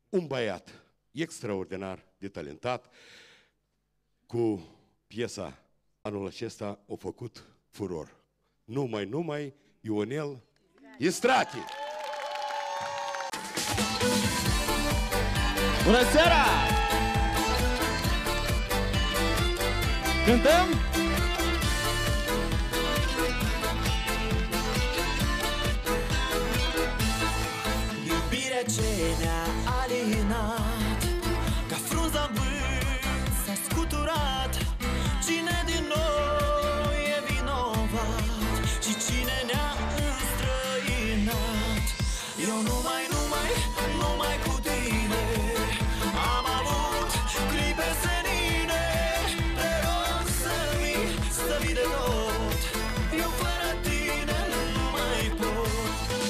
un băiat extraordinar de talentat, cu piesa anul acesta a făcut furor. Numai Ionel Istrache. Bună seara! Cântăm? Iubirea ce ne-a alinat, ca frunza în vânt s-a scuturat. Cine din noi e vinovat și cine ne-a înstrăinat? Eu numai cu tine am avut clipe senine. Te rog să vii de tot, eu fără tine nu mai pot.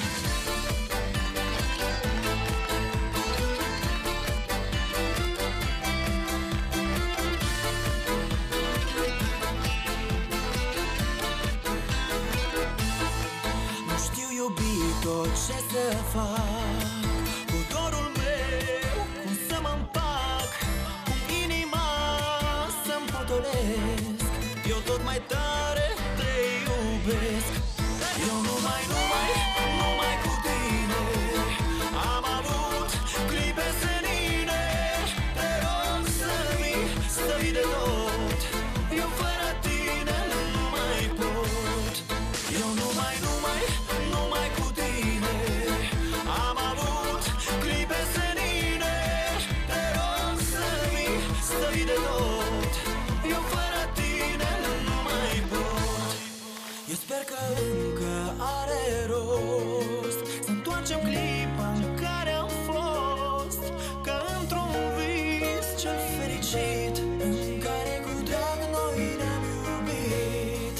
Nu știu, iubito, ce să fac cu dorul meu, cum să mă împac, cum inima să-mi potolesc. Eu tot mai tare te iubesc. Eu numai cu tine am avut clipe senine. Te rog să vii de tot, eu fără tine nu mai pot. Eu numai cu tine am avut clipe senine. Te rog să vii de tot, eu fără tine nu mai pot. Eu sper că încă are rost să întoarcem clipa în care am fost, că într-un vis cel fericit în care cu drag noi ne-am iubit.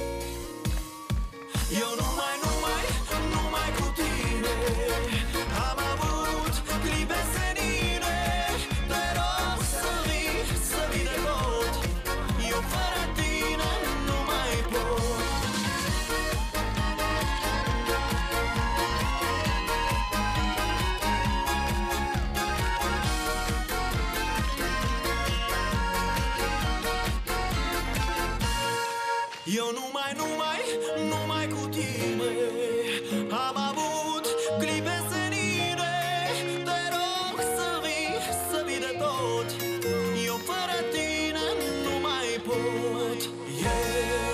Eu numai cu tine am avut clipe senine. Te rog să vii de tot, eu fără tine nu mai pot. Eu numai cu tine am avut clipe senine. Te rog să vii de tot, eu fără tine nu mai pot. Eu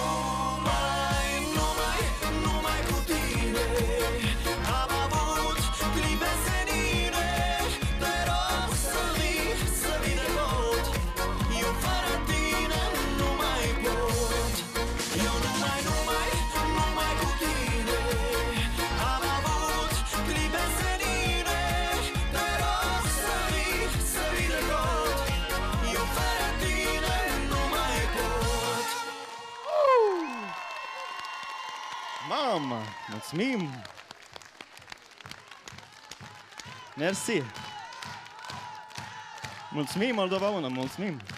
numai cu tine am avut clipe senine. Te rog să vii de tot, eu fără tine nu mai pot. Eu numai cu tine am avut clipe senine. Te rog să vii de tot, eu fără tine nu mai pot. Mamă, mulțumim! Mersi! Mulțumim, Moldova 1, mulțumim!